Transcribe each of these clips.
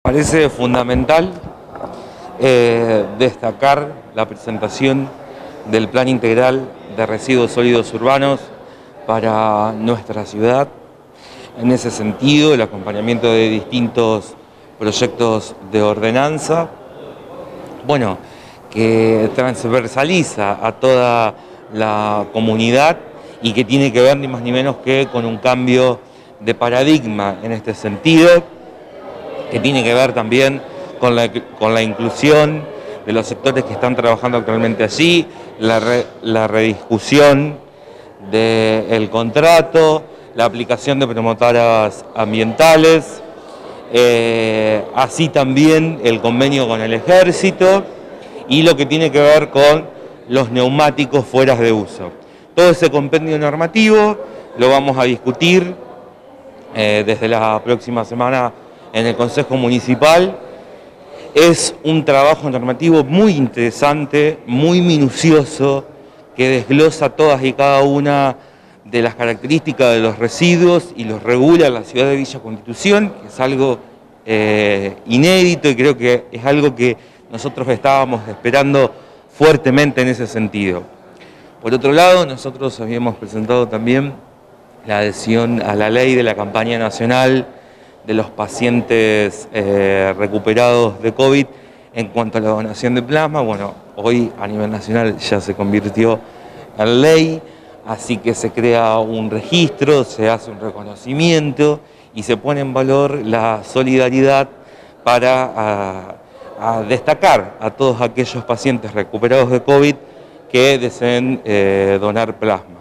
Parece fundamental destacar la presentación del Plan Integral de Residuos Sólidos Urbanos para nuestra ciudad. En ese sentido, el acompañamiento de distintos proyectos de ordenanza, que transversaliza a toda la comunidad y que tiene que ver ni más ni menos que con un cambio de paradigma en este sentido, que tiene que ver también con la inclusión de los sectores que están trabajando actualmente allí, la rediscusión del contrato, la aplicación de promotoras ambientales, así también el convenio con el Ejército y lo que tiene que ver con los neumáticos fuera de uso. Todo ese compendio normativo lo vamos a discutir desde la próxima semana en el Consejo Municipal. Es un trabajo normativo muy interesante, muy minucioso, que desglosa todas y cada una de las características de los residuos y los regula en la ciudad de Villa Constitución, que es algo inédito y creo que es algo que nosotros estábamos esperando fuertemente en ese sentido. Por otro lado, nosotros habíamos presentado también la adhesión a la ley de la campaña nacional de los pacientes recuperados de COVID en cuanto a la donación de plasma. Hoy a nivel nacional ya se convirtió en ley, así que se crea un registro, se hace un reconocimiento y se pone en valor la solidaridad para destacar a todos aquellos pacientes recuperados de COVID que deseen donar plasma.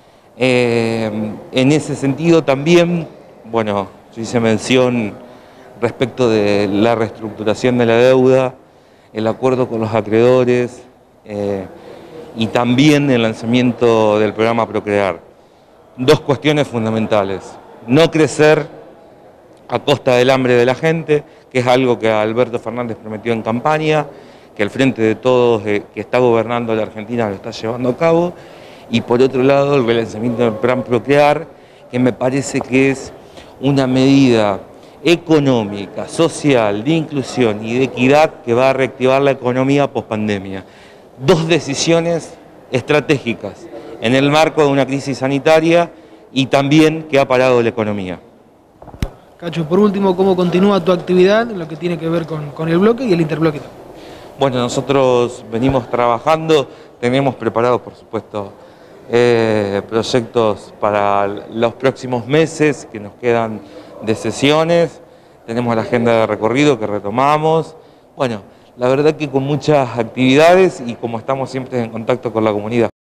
En ese sentido también, se hizo mención respecto de la reestructuración de la deuda, el acuerdo con los acreedores y también el lanzamiento del programa Procrear. Dos cuestiones fundamentales: no crecer a costa del hambre de la gente, que es algo que Alberto Fernández prometió en campaña, que el Frente de Todos que está gobernando la Argentina lo está llevando a cabo, y por otro lado el relanzamiento del plan Procrear, que me parece que es una medida económica, social, de inclusión y de equidad que va a reactivar la economía pospandemia. Dos decisiones estratégicas en el marco de una crisis sanitaria y también que ha parado la economía. Cacho, por último, ¿cómo continúa tu actividad en lo que tiene que ver con el bloque y el interbloque? Nosotros venimos trabajando, tenemos preparados, por supuesto, proyectos para los próximos meses que nos quedan de sesiones, tenemos la agenda de recorrido que retomamos. La verdad que con muchas actividades y como estamos siempre en contacto con la comunidad.